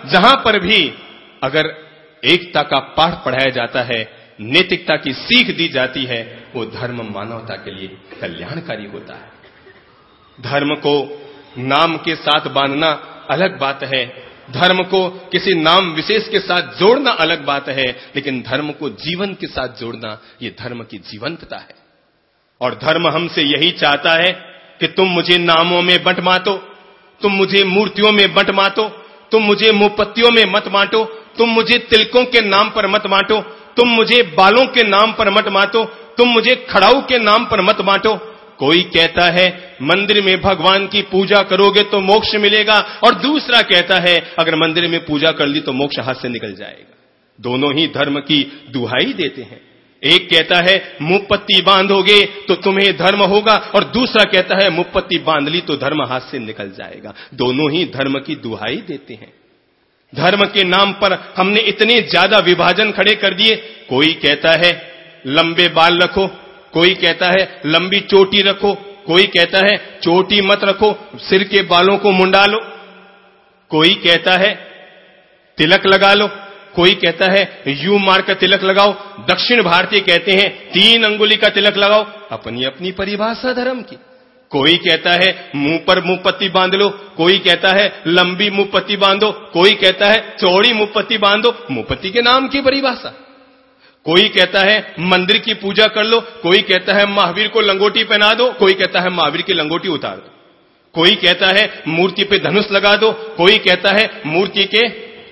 जहां पर भी अगर एकता का पाठ पढ़ाया जाता है, नैतिकता की सीख दी जाती है, वो धर्म मानवता के लिए कल्याणकारी होता है। धर्म को नाम के साथ बांधना अलग बात है, धर्म को किसी नाम विशेष के साथ जोड़ना अलग बात है, लेकिन धर्म को जीवन के साथ जोड़ना ये धर्म की जीवंतता है। और धर्म हमसे यही चाहता है कि तुम मुझे नामों में बंट बांटो, तुम मुझे मूर्तियों में बंट बांटो, तुम मुझे मुपत्तियों में मत बांटो, तुम मुझे तिलकों के नाम पर मत बांटो, तुम मुझे बालों के नाम पर मत बांटो, तुम मुझे खड़ाऊ के नाम पर मत बांटो। कोई कहता है मंदिर में भगवान की पूजा करोगे तो मोक्ष मिलेगा, और दूसरा कहता है अगर मंदिर में पूजा कर ली तो मोक्ष हाथ से निकल जाएगा। दोनों ही धर्म की दुहाई देते हैं। एक कहता है मुपत्ति बांधोगे तो तुम्हें धर्म होगा, और दूसरा कहता है मुपत्ति बांध ली तो धर्म हाथ से निकल जाएगा। दोनों ही धर्म की दुहाई देते हैं। धर्म के नाम पर हमने इतने ज्यादा विभाजन खड़े कर दिए। कोई कहता है लंबे बाल रखो, कोई कहता है लंबी चोटी रखो, कोई कहता है चोटी मत रखो, सिर के बालों को मुंडा लो, कोई कहता है तिलक लगा लो, कोई कहता है यू मार का तिलक लगाओ। दक्षिण भारतीय कहते हैं 3 अंगुली का तिलक लगाओ, अपनी अपनी परिभाषा धर्म की। कोई कहता है मुंह पर मुंहपत्ति बांध लो, कोई कहता है लंबी मुंहपत्ति बांधो, कोई कहता है चौड़ी मुंहपत्ति बांधो, मुंहपत्ति के नाम की परिभाषा। कोई कहता है मंदिर की पूजा कर लो, कोई कहता है महावीर को लंगोटी पहना दो, कोई कहता है महावीर की लंगोटी उतार दो। कोई कहता है मूर्ति पे धनुष लगा दो, कोई कहता है मूर्ति के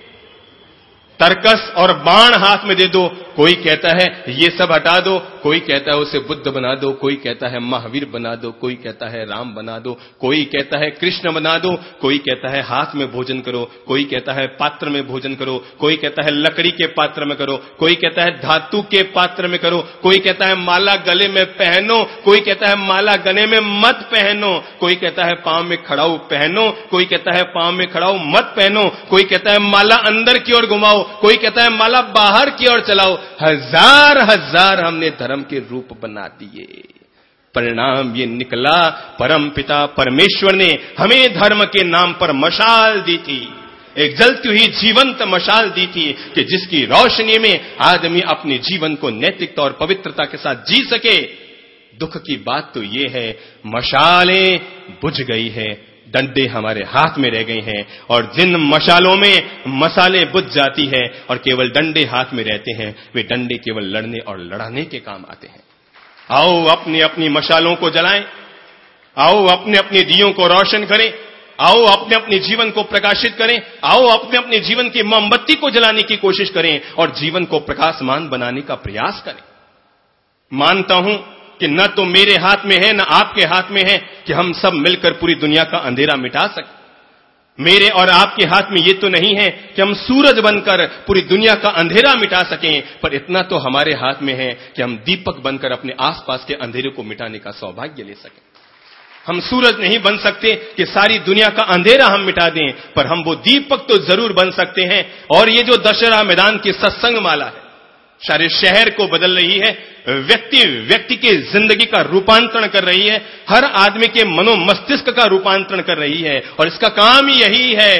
तरकस और बाण हाथ में दे दो, कोई कहता है ये सब हटा दो, कोई कहता है उसे बुद्ध बना दो, कोई कहता है महावीर बना दो, कोई कहता है राम बना दो, कोई कहता है कृष्ण बना दो, कोई कहता है हाथ में भोजन करो, कोई कहता है पात्र में भोजन करो, कोई कहता है लकड़ी के पात्र में करो, कोई कहता है धातु के पात्र में करो, कोई कहता है माला गले में पहनो, कोई कहता है माला गले में मत पहनो, कोई कहता है पांव में खड़ाऊ पहनो, कोई कहता है पांव में खड़ाऊ मत पहनो, कोई कहता है माला अंदर की ओर घुमाओ, कोई कहता है माला बाहर की ओर चलाओ। हजार हजार हमने धर्म के रूप बना दिए। परिणाम ये निकला, परम पिता परमेश्वर ने हमें धर्म के नाम पर मशाल दी थी, एक जलती हुई जीवंत मशाल दी थी कि जिसकी रोशनी में आदमी अपने जीवन को नैतिकता और पवित्रता के साथ जी सके। दुख की बात तो ये है मशालें बुझ गई है, डंडे हमारे हाथ में रह गए हैं, और जिन मशालों में मसाले बुझ जाती है और केवल डंडे हाथ में रहते हैं, वे डंडे केवल लड़ने और लड़ाने के काम आते हैं। आओ अपनी अपनी मशालों को जलाएं, आओ अपने अपने दियों को रोशन करें, आओ अपने अपने जीवन को प्रकाशित करें, आओ अपने अपने जीवन की मोमबत्ती को जलाने की कोशिश करें और जीवन को प्रकाशमान बनाने का प्रयास करें। मानता हूं कि न तो मेरे हाथ में है न आपके हाथ में है कि हम सब मिलकर पूरी दुनिया का अंधेरा मिटा सकें। मेरे और आपके हाथ में ये तो नहीं है कि हम सूरज बनकर पूरी दुनिया का अंधेरा मिटा सकें, पर इतना तो हमारे हाथ में है कि हम दीपक बनकर अपने आसपास के अंधेरे को मिटाने का सौभाग्य ले सकें। हम सूरज नहीं बन सकते कि सारी दुनिया का अंधेरा हम मिटा दें, पर हम वो दीपक तो जरूर बन सकते हैं। और ये जो दशहरा मैदान की सत्संग माला है, सारे शहर को बदल रही है, व्यक्ति के जिंदगी का रूपांतरण कर रही है, हर आदमी के मनोमस्तिष्क का रूपांतरण कर रही है, और इसका काम ही यही है।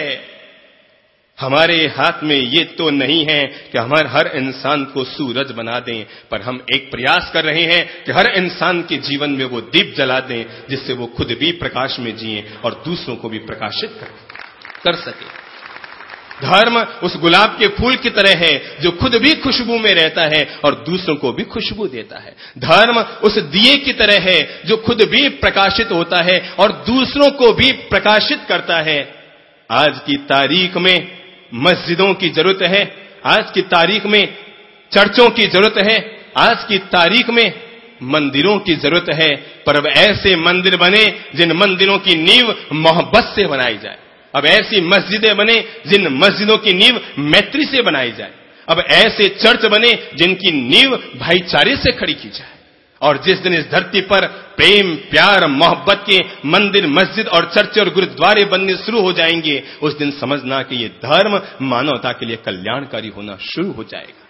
हमारे हाथ में ये तो नहीं है कि हमारे हर इंसान को सूरज बना दें, पर हम एक प्रयास कर रहे हैं कि हर इंसान के जीवन में वो दीप जला दें जिससे वो खुद भी प्रकाश में जिए और दूसरों को भी प्रकाशित कर सके। धर्म उस गुलाब के फूल की तरह है जो खुद भी खुशबू में रहता है और दूसरों को भी खुशबू देता है। धर्म उस दिए की तरह है जो खुद भी प्रकाशित होता है और दूसरों को भी प्रकाशित करता है। आज की तारीख में मस्जिदों की जरूरत है, आज की तारीख में चर्चों की जरूरत है, आज की तारीख में मंदिरों की जरूरत है, पर अब ऐसे मंदिर बने जिन मंदिरों की नींव मोहब्बत से बनाई जाए। अब ऐसी मस्जिदें बने जिन मस्जिदों की नींव मैत्री से बनाई जाए। अब ऐसे चर्च बने जिनकी नींव भाईचारे से खड़ी की जाए। और जिस दिन इस धरती पर प्रेम, प्यार, मोहब्बत के मंदिर, मस्जिद और चर्च और गुरुद्वारे बनने शुरू हो जाएंगे, उस दिन समझना कि ये धर्म मानवता के लिए कल्याणकारी होना शुरू हो जाएगा।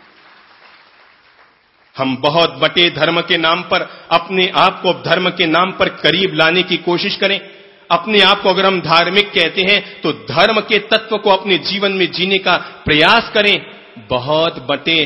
हम बहुत बटे धर्म के नाम पर अपने आप को धर्म के नाम पर करीब लाने की कोशिश करें, अपने आप को अगर हम धार्मिक कहते हैं तो धर्म के तत्व को अपने जीवन में जीने का प्रयास करें। बहुत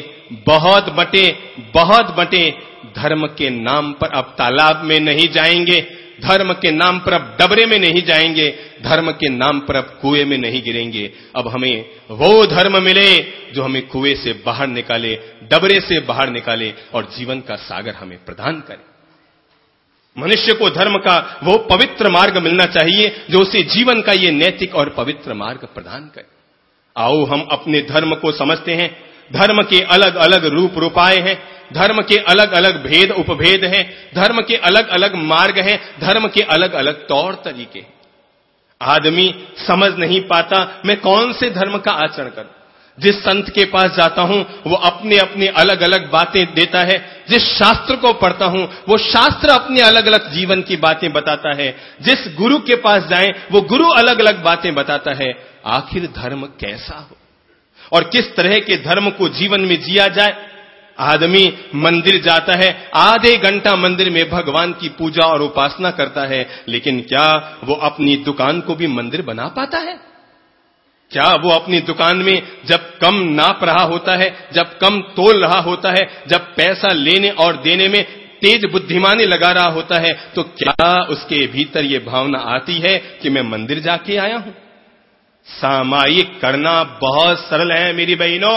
बटे धर्म के नाम पर अब तालाब में नहीं जाएंगे, धर्म के नाम पर अब डबरे में नहीं जाएंगे, धर्म के नाम पर अब कुएं में नहीं गिरेंगे। अब हमें वो धर्म मिले जो हमें कुएं से बाहर निकाले, डबरे से बाहर निकाले और जीवन का सागर हमें प्रदान करे। मनुष्य को धर्म का वो पवित्र मार्ग मिलना चाहिए जो उसे जीवन का ये नैतिक और पवित्र मार्ग प्रदान करे। आओ हम अपने धर्म को समझते हैं। धर्म के अलग अलग रूप रूपाए हैं, धर्म के अलग अलग भेद उपभेद हैं, धर्म के अलग अलग मार्ग हैं, धर्म के अलग अलग तौर तरीके हैं। आदमी समझ नहीं पाता मैं कौन से धर्म का आचरण करूं। जिस संत के पास जाता हूं वो अपने अपने अलग अलग बातें देता है, जिस शास्त्र को पढ़ता हूं वो शास्त्र अपने अलग अलग जीवन की बातें बताता है, जिस गुरु के पास जाएं वो गुरु अलग अलग बातें बताता है। आखिर धर्म कैसा हो और किस तरह के धर्म को जीवन में जिया जाए। आदमी मंदिर जाता है, आधे घंटा मंदिर में भगवान की पूजा और उपासना करता है, लेकिन क्या वो अपनी दुकान को भी मंदिर बना पाता है? क्या वो अपनी दुकान में जब कम नाप रहा होता है, जब कम तोल रहा होता है, जब पैसा लेने और देने में तेज बुद्धिमानी लगा रहा होता है, तो क्या उसके भीतर ये भावना आती है कि मैं मंदिर जाके आया हूं? सामायिक करना बहुत सरल है मेरी बहनों,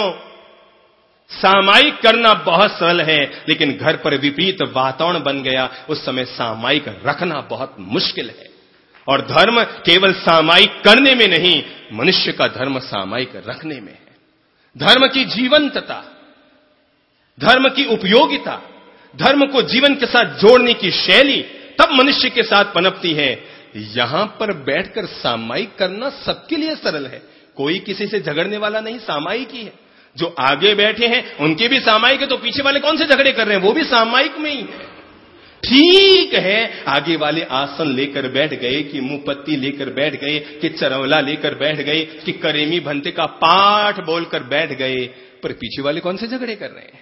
सामायिक करना बहुत सरल है, लेकिन घर पर विपरीत वातावरण बन गया, उस समय सामायिक रखना बहुत मुश्किल है। और धर्म केवल सामायिक करने में नहीं, मनुष्य का धर्म सामायिक रखने में है। धर्म की जीवंतता, धर्म की उपयोगिता, धर्म को जीवन के साथ जोड़ने की शैली तब मनुष्य के साथ पनपती है। यहां पर बैठकर सामायिक करना सबके लिए सरल है, कोई किसी से झगड़ने वाला नहीं, सामायिक ही है। जो आगे बैठे हैं उनके भी सामायिक है, तो पीछे वाले कौन से झगड़े कर रहे हैं, वो भी सामायिक में ही है। ठीक है, आगे वाले आसन लेकर बैठ गए कि मुंहपत्ती लेकर बैठ गए कि चरवला लेकर बैठ गए कि करेमी भंते का पाठ बोलकर बैठ गए, पर पीछे वाले कौन से झगड़े कर रहे हैं?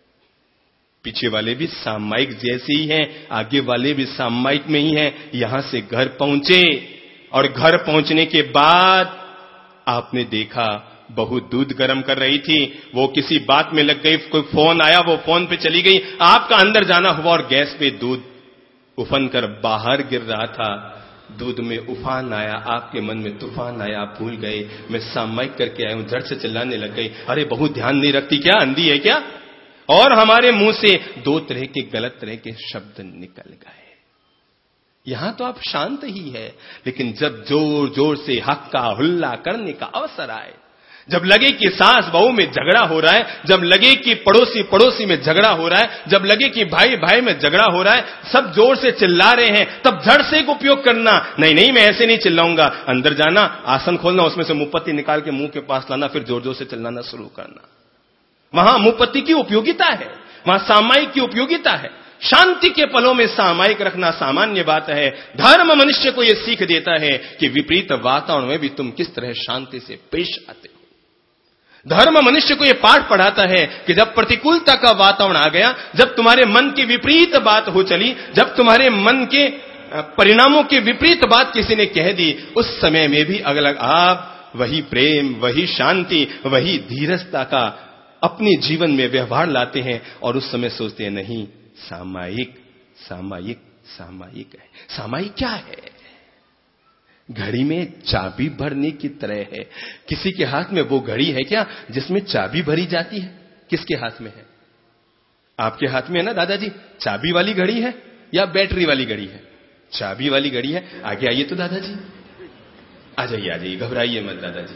पीछे वाले भी सामायिक जैसे ही हैं, आगे वाले भी सामायिक में ही हैं। यहां से घर पहुंचे और घर पहुंचने के बाद आपने देखा बहू दूध गर्म कर रही थी, वो किसी बात में लग गई, कोई फोन आया, वो फोन पे चली गई, आपका अंदर जाना हुआ और गैस पे दूध उफन कर बाहर गिर रहा था। दूध में उफान आया, आपके मन में तूफान आया, आप भूल गए मैं सामायिक करके आया हूं, झट से चिल्लाने लग गई, अरे बहू ध्यान नहीं रखती क्या, अंधी है क्या? और हमारे मुंह से दो तरह के गलत तरह के शब्द निकल गए। यहां तो आप शांत ही है, लेकिन जब जोर जोर से हक का हुल्ला करने का अवसर आए, जब लगे कि सास बहू में झगड़ा हो रहा है, जब लगे कि पड़ोसी पड़ोसी में झगड़ा हो रहा है, जब लगे कि भाई भाई में झगड़ा हो रहा है, सब जोर से चिल्ला रहे हैं, तब झट से एक उपयोग करना, नहीं नहीं मैं ऐसे नहीं चिल्लाऊंगा, अंदर जाना, आसन खोलना, उसमें से मुंहपत्ती निकाल के मुंह के पास लाना, फिर जोर जोर से चिल्लाना शुरू करना। वहां मुंहपत्ती की उपयोगिता है, वहां सामायिक की उपयोगिता है। शांति के पलों में सामायिक रखना सामान्य बात है। धर्म मनुष्य को यह सीख देता है कि विपरीत वातावरण में भी तुम किस तरह शांति से पेश आते हो। धर्म मनुष्य को यह पाठ पढ़ाता है कि जब प्रतिकूलता का वातावरण आ गया, जब तुम्हारे मन की विपरीत बात हो चली, जब तुम्हारे मन के परिणामों के विपरीत बात किसी ने कह दी, उस समय में भी अगर आप वही प्रेम, वही शांति, वही धीरजता का अपने जीवन में व्यवहार लाते हैं और उस समय सोचते हैं नहीं, सामायिक सामायिक सामायिक है। सामायिक क्या है? घड़ी में चाबी भरने की तरह है। किसी के हाथ में वो घड़ी है क्या जिसमें चाबी भरी जाती है? किसके हाथ में है? आपके हाथ में है ना दादाजी? चाबी वाली घड़ी है या बैटरी वाली घड़ी है? चाबी वाली घड़ी है। आगे आइए तो दादाजी, आ जाइए, घबराइए मत दादाजी,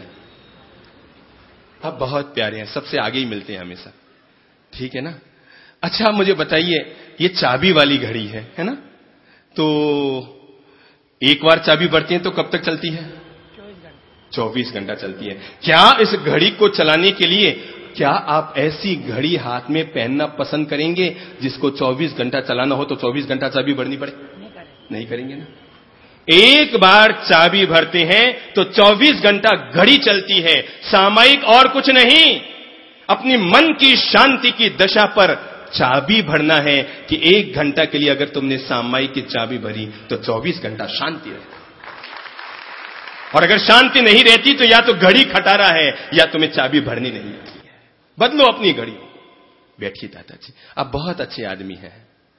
आप बहुत प्यारे हैं, सबसे आगे ही मिलते हैं हमेशा, ठीक है ना? अच्छा मुझे बताइए, ये चाबी वाली घड़ी है ना? तो एक बार चाबी भरती है तो कब तक चलती है? 24 घंटा चलती है। क्या इस घड़ी को चलाने के लिए क्या आप ऐसी घड़ी हाथ में पहनना पसंद करेंगे जिसको 24 घंटा चलाना हो तो 24 घंटा चाबी भरनी पड़े? नहीं करेंगे ना। एक बार चाबी भरते हैं तो 24 घंटा घड़ी चलती है। सामायिक और कुछ नहीं, अपनी मन की शांति की दशा पर चाबी भरना है कि 1 घंटा के लिए अगर तुमने सामायिक की चाबी भरी तो 24 घंटा शांति रहे। और अगर शांति नहीं रहती तो या तो घड़ी खटारा है या तुम्हें चाबी भरनी नहीं आती है। बदलो अपनी घड़ी। बैठिए दादाजी, आप बहुत अच्छे आदमी हैं।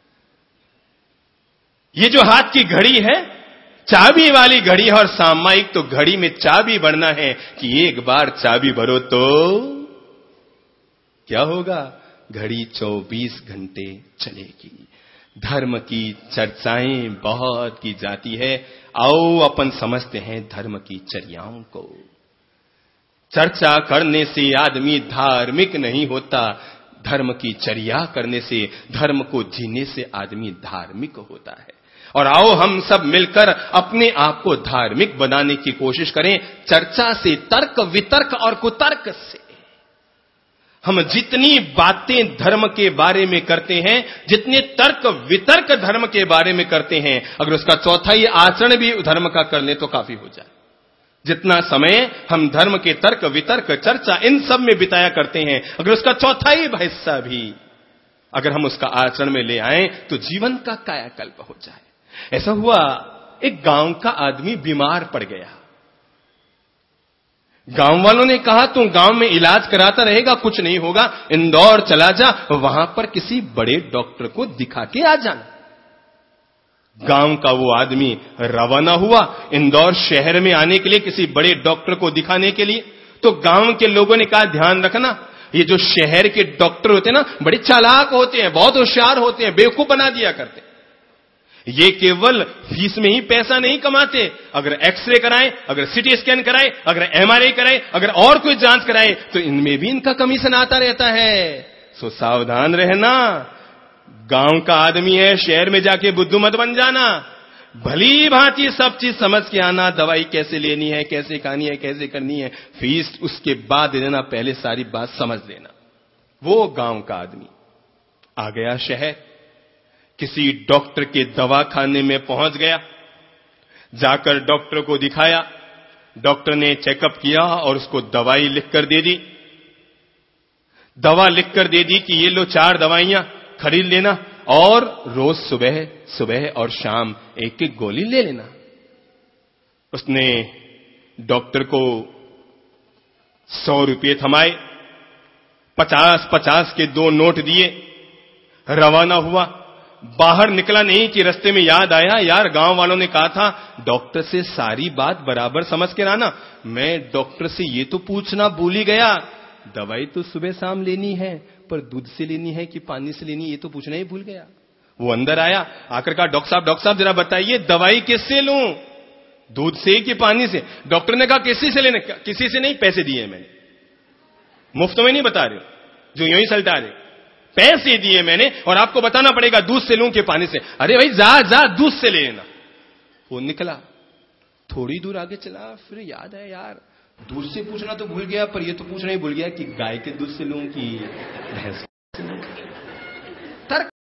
ये जो हाथ की घड़ी है चाबी वाली घड़ी है, और सामायिक तो घड़ी में चाबी भरना है कि एक बार चाबी भरो तो क्या होगा, घड़ी 24 घंटे चलेगी। धर्म की चर्चाएं बहुत की जाती है। आओ अपन समझते हैं धर्म की चर्याओं को। चर्चा करने से आदमी धार्मिक नहीं होता, धर्म की चर्या करने से, धर्म को जीने से आदमी धार्मिक होता है। और आओ हम सब मिलकर अपने आप को धार्मिक बनाने की कोशिश करें, चर्चा से, तर्क वितर्क और कुतर्क से। हम जितनी बातें धर्म के बारे में करते हैं, जितने तर्क वितर्क धर्म के बारे में करते हैं, अगर उसका चौथाई आचरण भी धर्म का कर ले तो काफी हो जाए। जितना समय हम धर्म के तर्क वितर्क चर्चा इन सब में बिताया करते हैं, अगर उसका चौथाई हिस्सा भी अगर हम उसका आचरण में ले आए तो जीवन का कायाकल्प हो जाए। ऐसा हुआ, एक गांव का आदमी बीमार पड़ गया। गांव वालों ने कहा तू गांव में इलाज कराता रहेगा, कुछ नहीं होगा, इंदौर चला जा, वहां पर किसी बड़े डॉक्टर को दिखा के आ जाना। गांव का वो आदमी रवाना हुआ इंदौर शहर में आने के लिए, किसी बड़े डॉक्टर को दिखाने के लिए। तो गांव के लोगों ने कहा ध्यान रखना, ये जो शहर के डॉक्टर होते हैं ना, बड़े चालाक होते हैं, बहुत होशियार होते हैं, बेवकूफ बना दिया करते हैं। ये केवल फीस में ही पैसा नहीं कमाते, अगर एक्सरे कराएं, अगर सीटी स्कैन कराएं, अगर एमआरआई कराएं, अगर और कोई जांच कराएं तो इनमें भी इनका कमीशन आता रहता है। सो सावधान रहना, गांव का आदमी है, शहर में जाके बुद्धू मत बन जाना। भली भांति सब चीज समझ के आना, दवाई कैसे लेनी है, कैसे खानी है, कैसे करनी है, फीस उसके बाद दे देना, पहले सारी बात समझ लेना। वो गांव का आदमी आ गया शहर, किसी डॉक्टर के दवाखाने में पहुंच गया, जाकर डॉक्टर को दिखाया। डॉक्टर ने चेकअप किया और उसको दवाई लिखकर दे दी। दवा लिखकर दे दी कि ये लो 4 दवाइयां खरीद लेना और रोज सुबह सुबह और शाम एक एक गोली ले लेना। उसने डॉक्टर को 100 रुपये थमाए, 50-50 के 2 नोट दिए, रवाना हुआ। बाहर निकला नहीं कि रास्ते में याद आया, यार गांव वालों ने कहा था डॉक्टर से सारी बात बराबर समझ के लाना। मैं डॉक्टर से ये तो पूछना भूल ही गया, दवाई तो सुबह शाम लेनी है, पर दूध से लेनी है कि पानी से लेनी है ये तो पूछना ही भूल गया। वो अंदर आया, आकर कहा डॉक्टर साहब जरा बताइए दवाई किससे लूं, दूध से कि पानी से? डॉक्टर ने कहा किसी से लेने, किसी से नहीं, पैसे दिए मैंने, मुफ्त में नहीं बता रहे जो यूं ही सलटा रहे, पैसे दिए मैंने और आपको बताना पड़ेगा दूध से लूं कि पानी से। अरे भाई जा दूध से ले लेना। वो निकला, थोड़ी दूर आगे चला, फिर याद है यार दूध से पूछना तो भूल गया, पर ये तो पूछना ही भूल गया कि गाय के दूध से लूं कि भैंस से लूं।